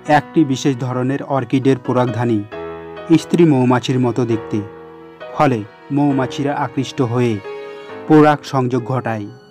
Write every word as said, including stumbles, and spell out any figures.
একটি বিশেষ ধরনের অর্কিডের পরাগধানী স্ত্রী মৌমাছির মতো দেখতে, ফলে মৌমাছিরা আকৃষ্ট হয়ে পরাগ সংযোগ ঘটায়।